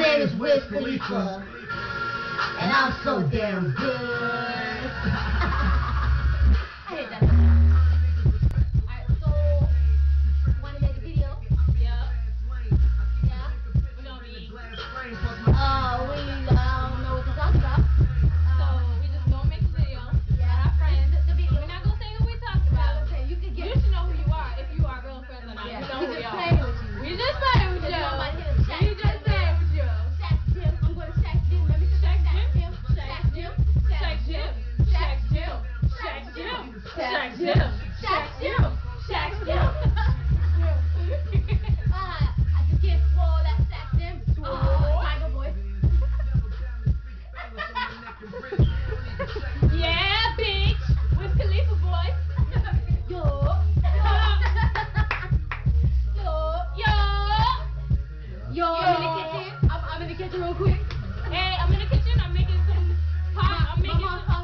name is Wiz Khalifa, and I'm so damn good. I hate that. Alright, so, wanna make a video? Yeah. Yeah? We're gonna be. I don't know what to talk about. So, we just gonna make a video. Yeah. Our friends. The video. We're not gonna say who we talked about. Okay, you can You get. should know who you are if you are real friends or not. Yeah, You know we who we just are. playing with you. We just playing with If you. you want my hit him, Shaq We just playing with you. Shaq Jim. I'm going to Shaq Jim. Let me Shaq Jim. Shaq Jim. Shaq Jim. Shaq Jim. Shaq Jim. Shaq Jim. Shaq Jim. Shaq Jim. I just get swole at Shaq Jim. Tiger Boy. Yeah, bitch. Wiz Khalifa boy. Yo. Yo. I'm in the kitchen. I'm in the kitchen real quick. Hey, I'm in the kitchen. I'm making some pop. I'm making some.